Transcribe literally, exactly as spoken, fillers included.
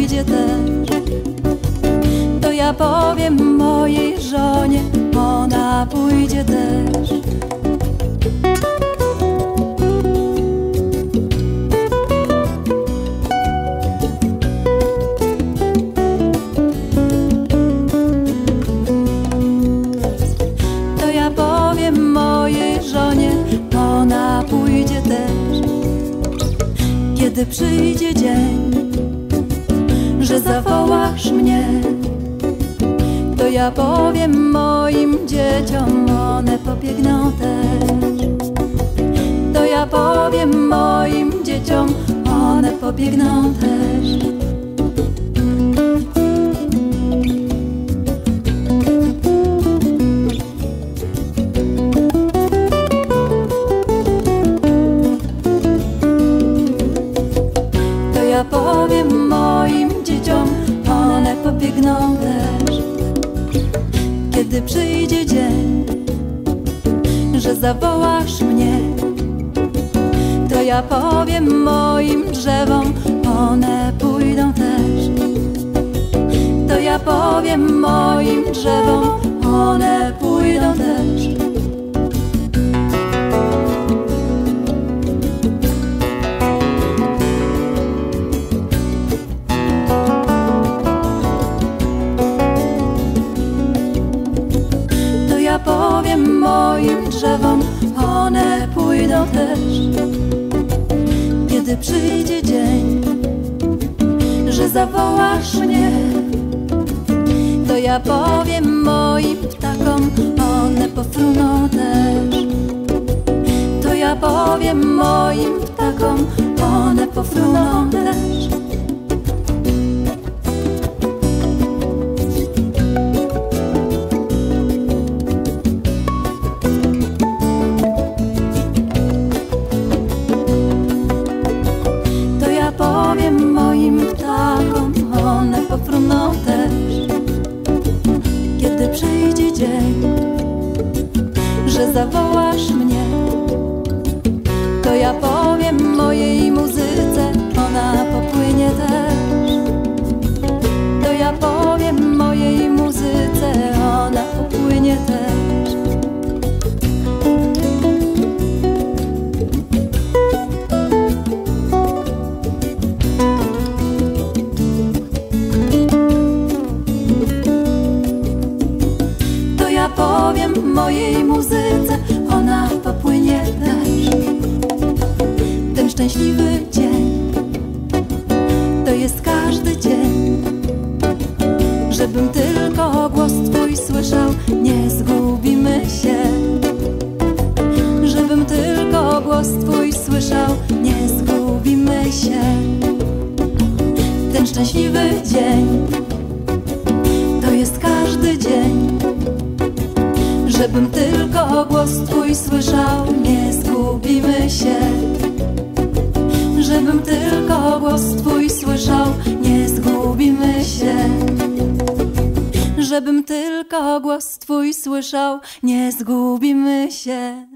pójdzie też, to ja powiem mojej żonie, ona pójdzie też. To ja powiem mojej żonie, ona pójdzie też. Kiedy przyjdzie dzień, że zawołasz mnie, to ja powiem moim dzieciom, one pobiegną też. To ja powiem moim dzieciom, one pobiegną też. To ja powiem moim dzieciom, one pobiegną też. Kiedy przyjdzie dzień, że zawołasz mnie, to ja powiem moim drzewom, one pójdą też. To ja powiem moim drzewom, one pójdą też. To ja powiem moim drzewom, one pójdą też. Kiedy przyjdzie dzień, że zawołasz mnie, to ja powiem moim ptakom, one pofruną też. To ja powiem moim ptakom, one pofruną też. To ja powiem moim ptakom, one pofruną też. Kiedy przyjdzie dzień, że zawołasz mnie, to ja powiem mojej muzyce, ona popłynie też. To ja powiem mojej muzyce, ona popłynie też. To ja powiem mojej muzyce, ona popłynie też. Ten szczęśliwy dzień, to jest każdy dzień, żebym tylko głos Twój słyszał, nie zgubimy się. Żebym tylko głos Twój słyszał, nie zgubimy się. Ten szczęśliwy dzień, to jest każdy dzień, żebym tylko głos Twój słyszał, nie zgubimy się. Żebym tylko głos Twój słyszał, nie zgubimy się. Żebym tylko głos Twój słyszał, nie zgubimy się.